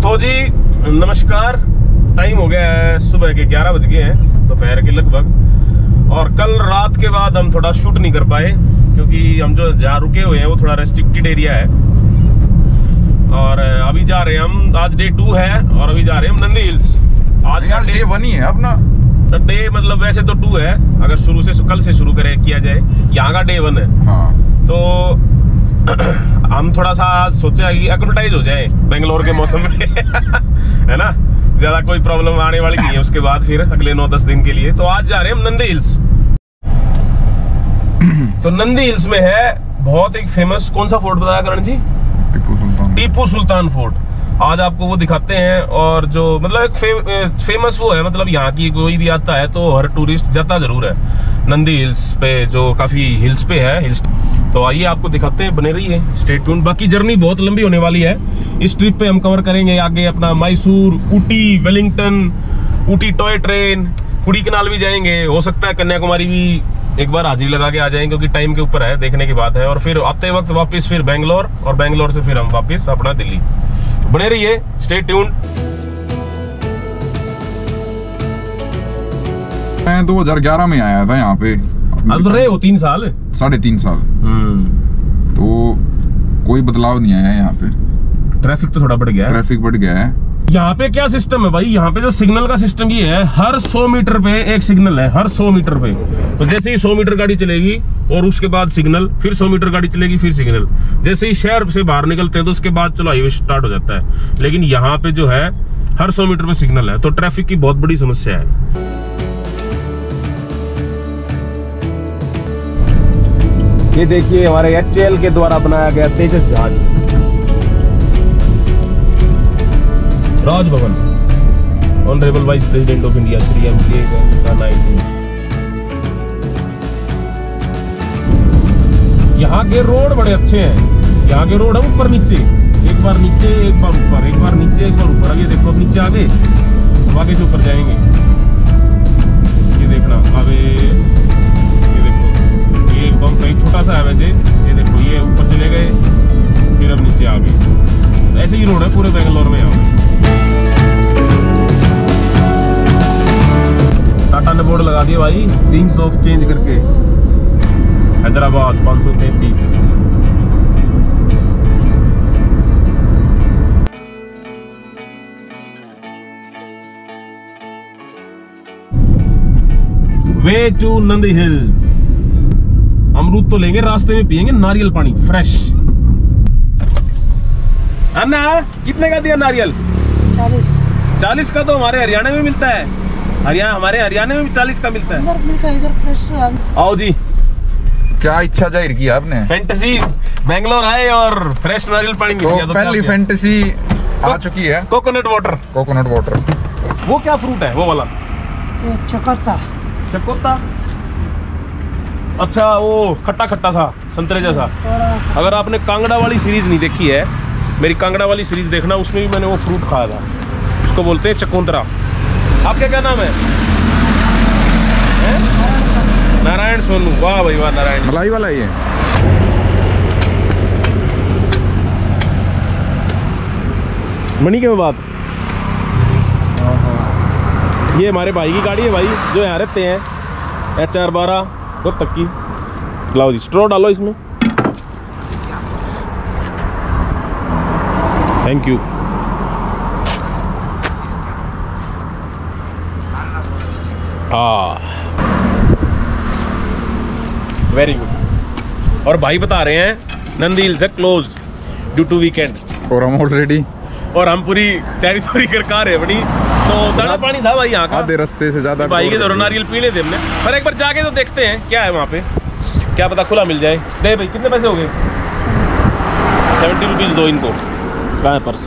तो जी नमस्कार, टाइम हो गया है सुबह के 11 बज गए हैं दोपहर के लगभग। और कल रात के बाद हम थोड़ा शूट नहीं कर पाए क्योंकि हम जो जहाँ रुके हुए हैं वो थोड़ा रेस्ट्रिक्टेड एरिया है। और अभी जा रहे हैं हम, आज डे 2 है और अभी जा रहे हैं हम नंदी हिल्स। आज का डे 1 ही है अपना। तो डे मतलब वैसे तो 2 है, अगर शुरू से कल से शुरू किया जाए। यहाँ का डे 1 है। हाँ। तो हम थोड़ा सा सोचा कि एक्लिमेटाइज हो जाए बेंगलोर के मौसम में है ना, ज्यादा कोई प्रॉब्लम आने वाली नहीं है उसके बाद फिर अगले 9-10 दिन के लिए। तो आज जा रहे हैं हम नंदी हिल्स। तो नंदी हिल्स में है बहुत एक फेमस, कौन सा फोर्ट बताया करण जी? टीपू सुल्तान फोर्ट। आज आपको वो दिखाते हैं। और जो मतलब एक फेमस वो है, मतलब यहाँ की कोई भी आता है तो हर टूरिस्ट जाता जरूर है नंदी हिल्स पे, जो काफी हिल्स पे है। हिल्स तो आइए आपको दिखाते हैं, बने रहिए, स्टे ट्यून्ड। बाकी जर्नी बहुत लंबी होने वाली है। इस ट्रिप पे हम कवर करेंगे आगे अपना मैसूर, ऊटी, वेलिंगटन, ऊटी टॉय ट्रेन, कुड़ीकनाल भी जाएंगे, हो सकता है कन्याकुमारी भी एक बार हाजिरी लगा के आ जाएंगे क्योंकि टाइम के ऊपर है, देखने की बात है। और फिर आते वक्त वापस फिर बेंगलोर, और बेंगलोर से फिर हम वापस अपना दिल्ली। बने रहिए, स्टे ट्यून्ड। मैं 2011 में आया था यहाँ पे। अब रहे हो 3 साल, 3.5 साल। तो कोई बदलाव नहीं आया यहाँ पे। ट्रैफिक तो थोड़ा बढ़ गया है। ट्रैफिक बढ़ गया है। यहाँ पे क्या सिस्टम है भाई, यहाँ पे जो सिग्नल का सिस्टम ये है, हर 100 मीटर पे एक सिग्नल है, हर 100 मीटर पे। तो जैसे ही 100 मीटर गाड़ी चलेगी और उसके बाद सिग्नल, फिर 100 मीटर गाड़ी चलेगी फिर सिग्नल। जैसे ही शहर से बाहर निकलते हैं तो उसके बाद चलो हाईवे स्टार्ट हो जाता है। लेकिन यहाँ पे जो है हर 100 मीटर पे सिग्नल है, तो ट्रैफिक की बहुत बड़ी समस्या है। ये देखिए हमारे HAL के द्वारा बनाया गया तेजस जहाज, Raj Bhavan, honourable vice president of India Shri M.K. Naidu. यहाँ के रोड बड़े अच्छे हैं। यहाँ के रोड है ऊपर नीचे, एक बार नीचे एक बार ऊपर, एक बार नीचे एक बार ऊपर। आगे देखो, अब नीचे आगे, अब आगे से ऊपर जाएंगे। ये देखना, आगे ये देखो, ये एक बम्प एक छोटा सा है वैसे। ये देखो, ये ऊपर चले गए, फिर अब नीचे आ गए। ऐसे ही रोड है पूरे बेंगलोर में। यहाँ टाटा ने बोर्ड लगा दिया भाई, थिंग्स ऑफ चेंज करके। Hyderabad 533। Way to Nandi hills. अमरूद तो लेंगे, रास्ते में पियेंगे नारियल पानी फ्रेश। अन्ना कितने का दिया नारियल? 40 का तो हमारे हरियाणा में मिलता है। हमारे हरियाणा में भी 40 का मिलता है। इधर मिलता है, इधर फ्रेश। आओ जी। क्या इच्छा जाहिर की आपने? फैंटेसी, बेंगलोर आए और फ्रेश नारियल पानी मिल गया। तो पहली फैंटेसी आ चुकी है। Coconut water. Coconut water. वो क्या फ्रूट है वो वाला? चकोता। चकोता, अच्छा, वो खट्टा खट्टा सा संतरे जैसा। अगर आपने कांगड़ा वाली सीरीज नहीं देखी है, मेरी कांगड़ा वाली सीरीज देखना, उसमें भी मैंने वो फ्रूट खाया था। उसको बोलते हैं चकोंतरा। आपका क्या नाम है? नारायण सोनू। वाह भाई वाह, नारायण। मलाई वाला ये। मणि के बात, ये हमारे भाई की गाड़ी है भाई, जो यहाँ रहते हैं, HR12 कब तक की। लाओ जी, स्ट्रॉ डालो इसमें। Thank you. Very good. और भाई बता रहे हैं नंदी हिल्स है क्लोज्ड ड्यू टू वीकेंड। और हम ऑलरेडी, और हम पूरी टेरिटोरी कर रहे अपनी। तो दाना पानी था भाई यहाँ का, आधे रास्ते से ज्यादा। भाई के दौरान नारियल पी लेते हमने, पर एक बार जाके तो देखते हैं क्या है वहाँ पे, क्या पता खुला मिल जाए। दे भाई, कितने पैसे हो गए? 70 रुपीज दो इनको। कहाँ है पर्स?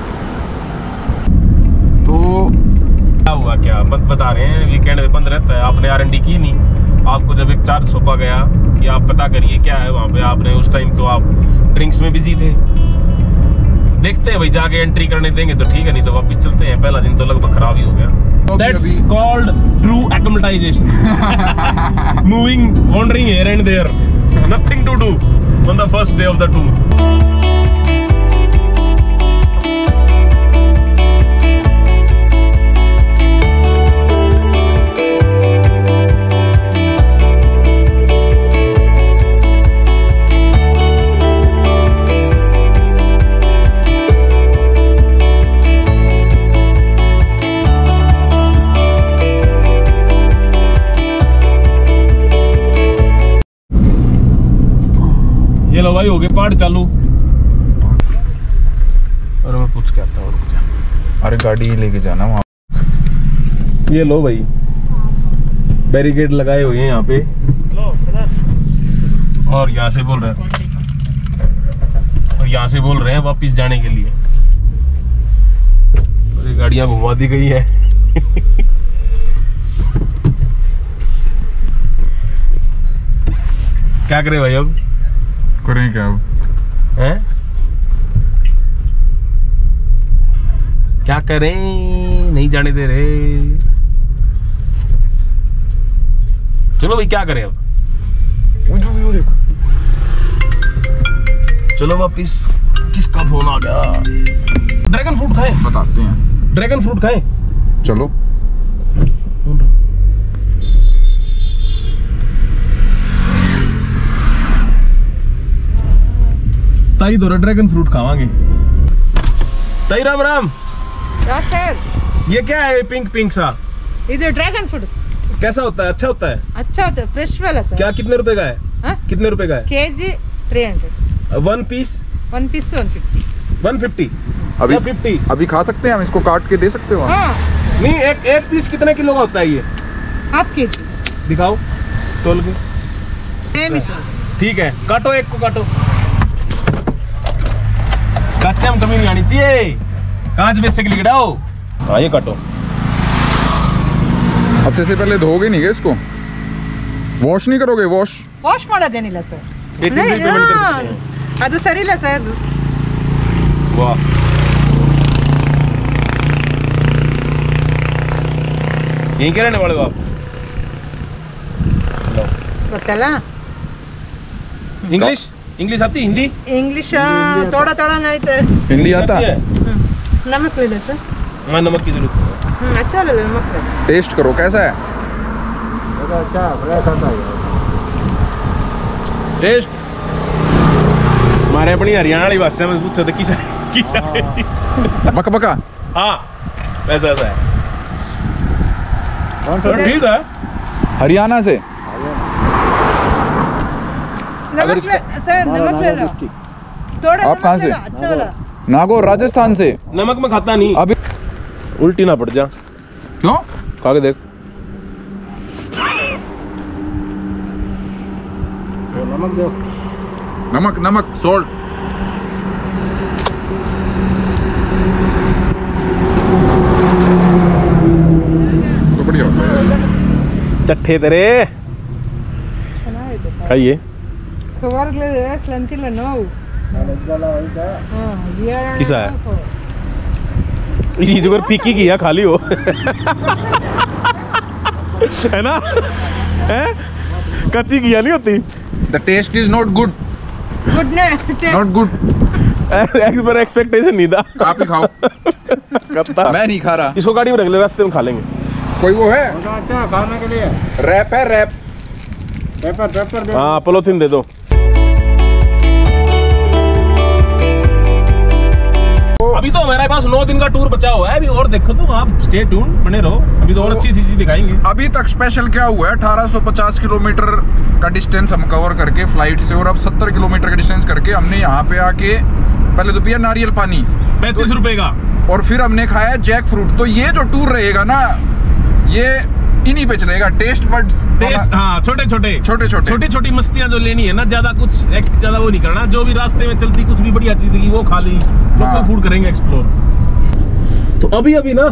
तो क्या हुआ, क्या बता रहे हैं वीकेंड में बंद रहता है। आपने R&D की नहीं, आपको जब एक चार्ज सौंपा गया कि आप पता करिए क्या है वहाँ पे, आपने उस टाइम तो आप ड्रिंक्स में बिजी थे। देखते हैं भाई, जाके एंट्री करने देंगे तो ठीक है, नहीं तो वापस चलते हैं। पहला दिन तो लगभग खराब ही हो गया। That's called true acclimatization. Moving, wandering here and there, nothing to do on the first day of the tour. भाई हो गए पार्ट चालू। अरे मैं पूछ के आता हूँ। अरे गाड़ी लेके जाना वहाँ। ये लो भाई, बैरिकेड लगाए हुए हैं यहाँ पे, और यहाँ से बोल रहे हैं, और यहाँ से बोल रहे हैं वापिस जाने के लिए। और ये गाड़ियाँ घुमा दी गई है। क्या करें भाई अब? करें क्या अब? हैं? क्या करें, नहीं जाने दे रहे। चलो भाई क्या करें अब? चलो वापिस। किसका फोन आ गया? ड्रैगन फ्रूट खाएं? बताते हैं। ड्रैगन फ्रूट खाएं? चलो। ताई दो ड्रैगन फ्रूट खावांगे। ताई राम राम। सर, ये क्या है पिंक पिंक सा? इधर ड्रैगन फ्रूट कैसा होता है? अच्छा होता है? अच्छा होता है, फ्रेश वाला सर। क्या कितने रुपए का है? हाँ? कितने रुपए का है? केजी 300। One piece 150 150। अभी 50। अभी खा सकते हैं हम इसको, काट के दे सकते हो आप? हाँ, नहीं, एक पीस कितने किलो का होता है ये? Half KG. दिखाओ तोल के। सर, ठीक है, काटो, एक को काटो। कच्चे में कमी नहीं आनी चाहिए। कांच बेच के लिखड़ाओ। हाँ ये काटो। अब से पहले धोगे नहीं क्या इसको? वॉश नहीं करोगे? वॉश ಮಾಡೋದೇನಿಲ್ಲ ಸರ್। ATM से पेमेंट कर सकते हैं। ಅದು ಸರಿ ಇಲ್ಲ ಸರ್। वाह, यहीं के रहने वाले हो आप? ಗೊತ್ತಲ್ಲ? इंग्लिश आती? हिंदी? इंग्लिश थोड़ा थोड़ा नहीं सर। हिंदी आता है? नमक ले लो सर। हाँ नमक की जरूरत है। अच्छा ले लो, नमक ले लो। टेस्ट करो कैसा है? अच्छा फ्रेश आता है। टेस्ट हमारे अपनी हरियाणा वाली भाषा में पूछ सकते किसा बका बका। हाँ वैसा है। कौन सा? ठीक है। हरियाणा से। नमक ले सर, नमक ले लो थोड़ा। आप कहाँ से? अच्छा वाला। नागौर राजस्थान से। नमक में खाता नहीं। अभी उल्टी ना पड़ जा। क्यों? खा के देख। नमक दो। नमक नमक सोल्ट। तो बढ़िया होता है। चट्टे तेरे खाइए। कवर ले स्लंटिल नो। किसा है? ये जो फीकी किया खाली हो है ना? है? कच्ची किया नहीं होती। The taste is not good. Good ने Not good. एक्सपेक्टेशन नहीं था। आप ही खाओ। करता मैं नहीं खा रहा। इसको गाड़ी में रख ले, रास्ते में खा लेंगे। कोई वो है? अच्छा खाने के लिए रैप है रैप। पेपर दे। हाँ पोलोथीन दे दो। अभी तो हमारे पास 9 दिन का टूर बचा हुआ है अभी, और देखो तो आप स्टे ट्यून बने रहो, अभी तो और अच्छी चीज दिखाएंगे। अभी तक स्पेशल क्या हुआ है? 1850 किलोमीटर का डिस्टेंस हम कवर करके फ्लाइट से, और अब 70 किलोमीटर का डिस्टेंस करके हमने यहाँ पे आके पहले तो पिया नारियल पानी 35 रुपए का, और फिर हमने खाया जैक फ्रूट। तो ये जो टूर रहेगा ना, ये इन्हीं पे चलेगा। टेस्ट बड्स टेस्ट, हाँ छोटे छोटी मस्तियां जो लेनी है ना, ज्यादा वो नहीं करना। जो भी रास्ते में चलती कुछ भी बढ़िया चीज दिखी वो खा ली। लोकल फूड करेंगे एक्सप्लोर। तो अभी ना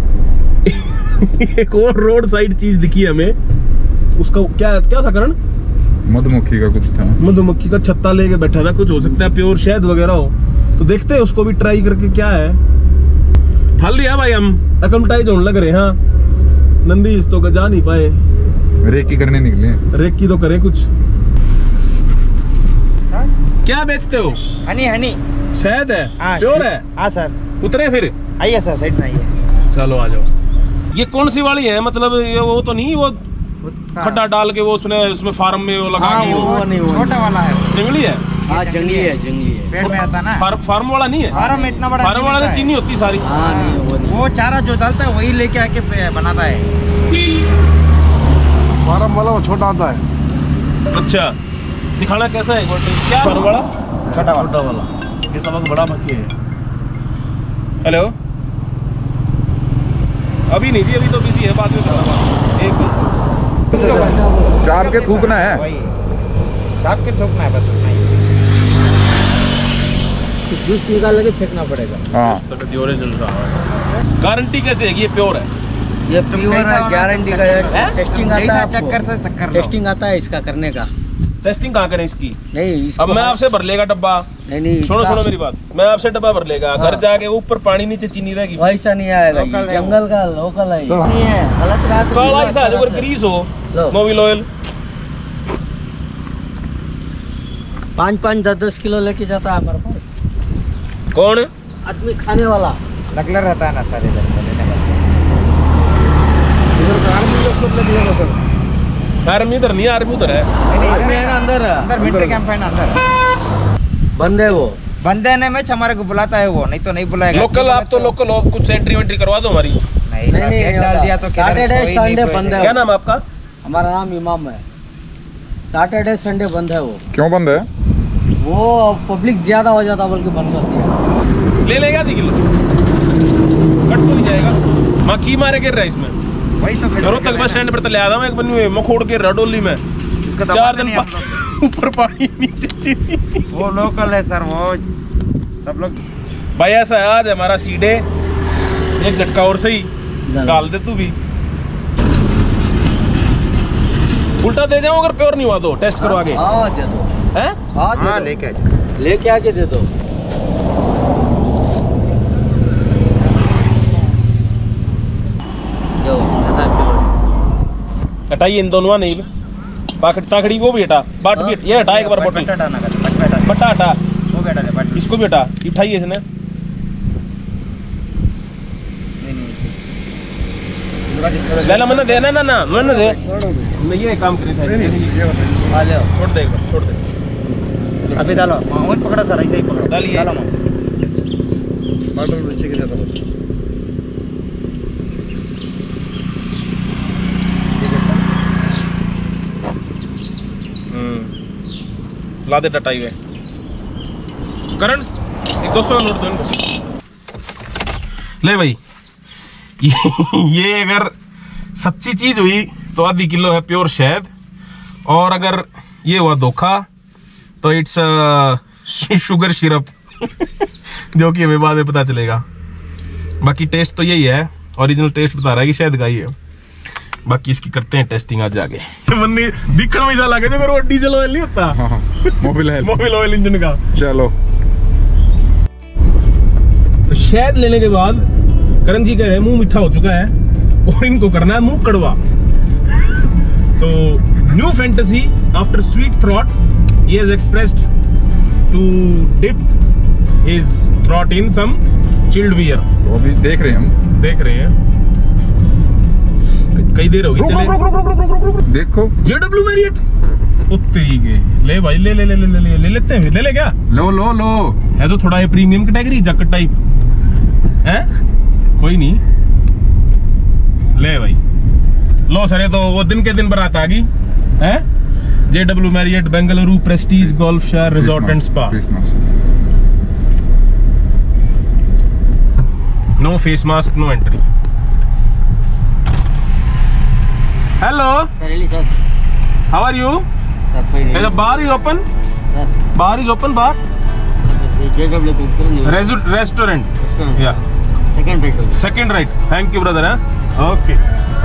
एक और रोड साइड चीज दिखी हमें। उसका क्या था करण? मधुमक्खी का कुछ था। मधुमक्खी का छत्ता लेके बैठा था, कुछ हो सकता है प्योर शहद वगैरह हो। तो देखते हैं उसको भी ट्राई करके क्या है। ठाल लिया भाई, हम अकमटाइज होने लग रहे हैं। हाँ नंदी इस तो जा नहीं पाए, रेकी करने निकले। रेकी तो करें कुछ। क्या बेचते हो? हनी हनी शहद है? हाँ, प्योर है? हाँ सर। उतरे फिर आइए सर, साइड में आइए। चलो आ जाओ। ये कौन सी वाली है? मतलब ये वो तो नहीं, वो खड्डा डाल के वो उसमें फार्म में वो लगा के वो नहीं, छोटा वाला है। जंगली है? हाँ जंगली है। पेड़ में आता ना। फार्म वाला नहीं है? फार्म में इतना बड़ा फार्म वाला तो चीनी होती सारी। वो चारा जो डालता है वही लेके आके बनाता है। फार्म वाला वो छोटा आता है। अच्छा दिखाना कैसा है क्या बड़ा छोटा वाला ये सबक बड़ा बाकी है। हेलो अभी नहीं जी, अभी तो बिजी है, बाद में करना। एक चाप के थूकना है, वही चाप के थूकना है बस उतना ही। जूस निकाल के फेंकना पड़ेगा। हाँ जल रहा है। गारंटी कैसे है कि ये प्योर है? ये प्योर है, गारंटी का है। टेस्टिंग आता है आपको, चक्कर से चक्कर टेस्टिंग आता है इसका करने का। टेस्टिंग कहाँ करें इसकी? नहीं अब मैं आपसे भर लेगा डब्बा। नहीं सुनो मेरी बात, मैं आपसे डब्बा भर लेगा, घर जाके ऊपर पानी नीचे चीनी रहेगी। वैसा नहीं आएगा, जंगल का लोकल है, नहीं है गलत काला सा जो ग्रीस हो, मोबिल ऑयल 5-5, 10-10 किलो लेके जाता है हमारे पास। कौन आदमी खाने वाला लगला रहता है ना सारे इधर आर्मी इधर नहीं, आर्मी उधर है। आदमी है ना अंदर मिलिट्री कैंप है ना अंदर। बंद है वो, बंद है ना मैच हमारे को बुलाता है वो, नहीं तो नहीं बुलाएगा। लोकल आप तो लोकल हो, कुछ एंट्री वेंट्री करवा दो हमारी। नहीं गेट डाल दिया तो सैटरडे संडे बंद है। क्या नाम आपका? हमारा नाम इमाम है। सैटरडे संडे बंद है वो। क्यों बंद है? वो पब्लिक ज्यादा हो जाता बल्कि बंद कर दिया। ले लेगा 2 किलो कट तो नहीं जाएगा। माँ की मारे गिर रहा है इसमें, वही तो घरों तक बस स्टैंड पर तो ले आता हूँ एक बनी मखोड़ के रडोली में। 4 दिन ऊपर पानी नीचे चीनी। वो लोकल है सर, वो सब लोग। भाई ऐसा है, आज हमारा सीडे एक झटका और सही डाल दे तू भी। उल्टा दे जाऊं अगर प्योर नहीं हुआ तो टेस्ट करवा के। हाँ दे दो, हैं? हाँ लेके आके दे दो। हटाइए इन दोनों नहीं ताकड़ी वो भी हटा, बाट भी ये हटा एक बार बोतल बट्टा हटा, इसको भी हटा, उठाइए इसने। लेना मना देना ना ना मैं दे, मैं ये काम करें छोड़ दे एक बार, छोड़ दे अभी डालो मामून पकड़ा सर, ऐसे ही पकड़ो, डालिए। डालो मामून नीचे के देता बस। ला दे टटाई हुए करण, एक 200 नोट दो इनको। ले भाई ये अगर सच्ची चीज हुई तो आधी किलो है प्योर शहद, और अगर ये हुआ धोखा तो इट्स शुगर सिरप जो कि हमें बाद में पता चलेगा। बाकी टेस्ट तो यही है, ओरिजिनल टेस्ट बता रहा है कि शहद का ही है। बाकी इसकी करते हैं टेस्टिंग आज आगे। दिखने में ऐसा लगे जो डीजल ऑयल नहीं होता, मोबिल ऑयल इंजन का। चलो तो शहद लेने के बाद करण जी कह रहे हैं मुंह मीठा हो चुका है और इनको करना है मुंह कड़वा। तो new fantasy after sweet throat he has expressed to dip his throat in some chilled beer। तो अभी देख रहे हैं हम, कई देर होगी। चले देखो JW Marriott उत्तरी के ले भाई, ले लेते हैं, ले क्या लो है तो थोड़ा ये प्रीमियम कैटेगरी जैकेट टाइप है, कोई नहीं ले भाई लो सर। ये तो वो दिन के दिन बारात आ गई है। JW Marriott Bengaluru Prestige Golfshire resort and spa. No face mask, no entry. Hello sir, how are you? The bar is open. Bar is open. Bar. Restaurant. Yeah. Second right. Thank you, brother. Okay.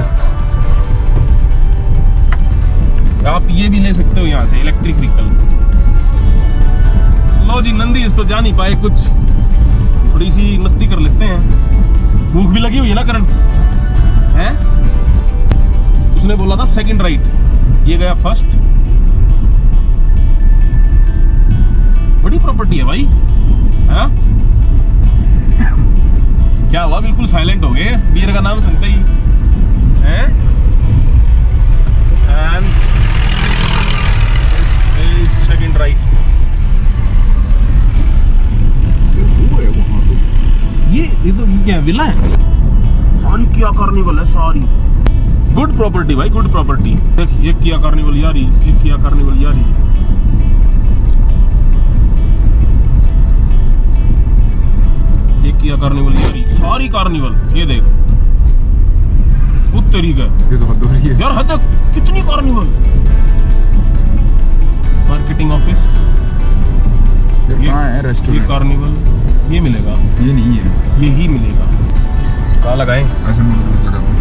आप ये भी ले सकते हो यहाँ से, electric vehicle. लो जी नंदी, इस तो जा नहीं पाए, कुछ थोड़ी सी मस्ती कर लेते हैं। भूख भी लगी हुई है ना करण हैं? उसने बोला था सेकंड राइट, ये गया फर्स्ट। बड़ी प्रॉपर्टी है भाई, हाँ? क्या हुआ, बिल्कुल साइलेंट हो गए बियर का नाम सुनते ही हैं? And second right. ये तो क्या विला है? सारी किया कार्निवल है, सारी गुड प्रॉपर्टी भाई, गुड प्रॉपर्टी। देख ये किया कार्निवल यारी, ये किया कार्निवल यारी। कार्निवल यार, सारी कार्निवल, ये देख बहुत तरीका है। ये तो हद हो रही है यार, हद कितनी कार्निवल। मार्केटिंग ऑफिस, कहाँ है रेस्टोरेंट? ये कार्निवल, ये मिलेगा, ये नहीं है, ये ही मिलेगा। कहाँ लगाएं? ऐसे